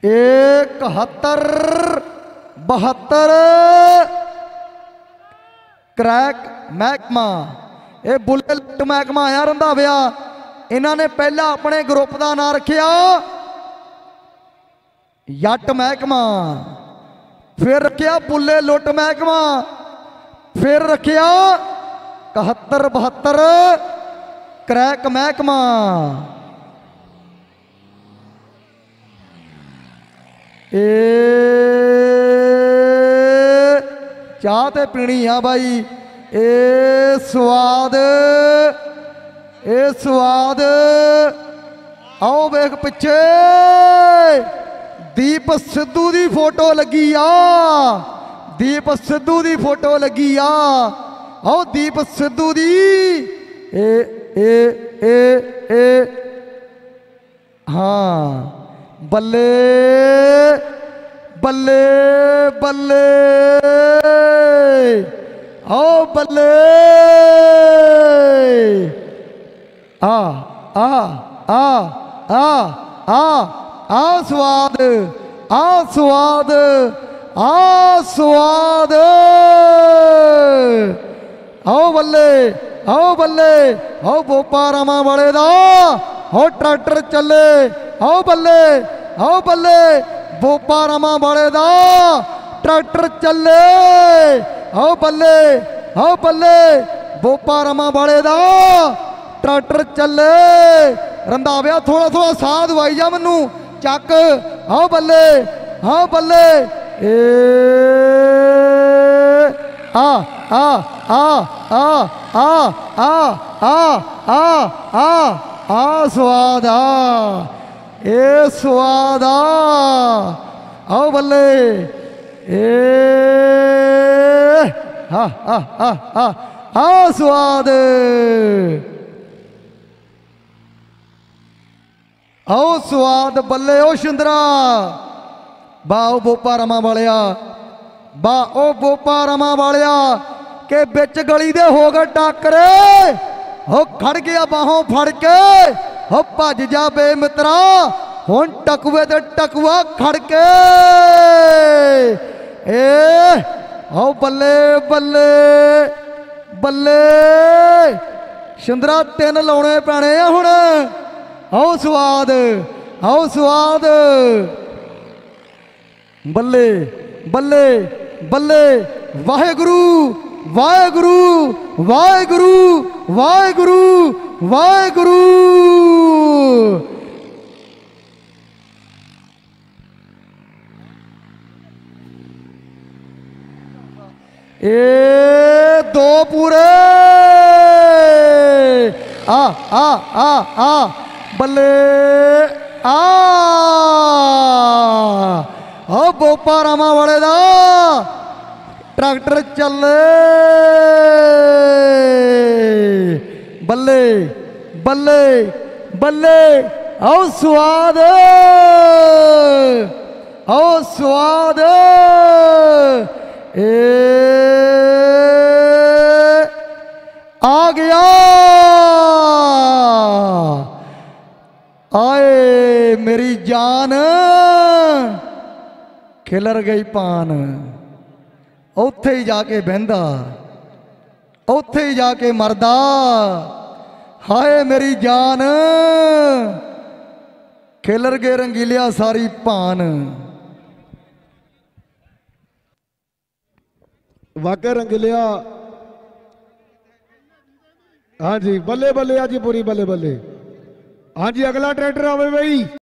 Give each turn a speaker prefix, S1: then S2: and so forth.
S1: 71 72 crack महकमा ये bullet महकमा आया रंधाविया। इन्होंने पहला अपने ग्रुप का नाम रखिया जट महकमा, फिर रखिया बुले लुट महकमा, फिर रखिया 71 72 क्रैक महकमा। चाह ते पीनी आ भाई स्वाद स्वाद। आओ वेख पिछे दीप सिद्धू दी फोटो लगी आ, दीप सिद्धू दी फोटो लगी आ। आओ दीप सिद्धू दी ए हाँ बल्ले बल्ले बल्ले आओ बल्ले आ आ आ आ आ स्वाद आ स्वाद आ स्वाद। आओ बल्ले आओ बल्ले आओ बोपा रामा वाले दा हो ट्रैक्टर चले। आओ बल्ले आओ बल्ले बोपा रामा वाले दा ट्रैक्टर चले। आओ बल्ले आओ बल्ले बोपा रामा वाले दा ट्रैक्टर चले। रंधाविया थोड़ा थोड़ा साह दवाई जा मैनू चक। आओ बल्ले आओ बल्ले आ आ आ आ आ आ आ आ स्वाद आ स्वाद आओ बल्ले हा हा हा हा आ स्वाद। आओ स्वाद बल्ले ओ शिंदरा बाओ बोपा रमा वालिया बा ओ बोपा रमा वालिया के बिच गली दे हो गए टाकरे हो खड़ गया बाहों फड़ के हो भज जा बे मित्रा हुण टकुए ते टकुआ खड़ के आओ बल्ले बल्ले बल्ले शिंदरा 3 लाने पैने आ हुण। आओ स्वाद आओ स्वाद बल्ले बल्ले बल्ले वाहेगुरु वाहेगुरु वाहेगुरु वाहेगुरु वाहेगुरु। दो पूरे आ आ आ आ बल्ले आ बोपा रामा वाले दा ट्रैक्टर चले। बल्ले बल्ले बल्ले आओ स्वाद आओ स्वाद आ गया। आए मेरी जान खिलर गई पान उत्थे ही जाके बहंदा उत्थे ही जाके मरदा। हाय मेरी जान खिलर गए रंगीलिया सारी पान।
S2: वाकई रंगीलिया हाँ जी बल्ले बल्ले आज पूरी बल्ले बल्ले। हाँ जी अगला ट्रैक्टर आवे बई।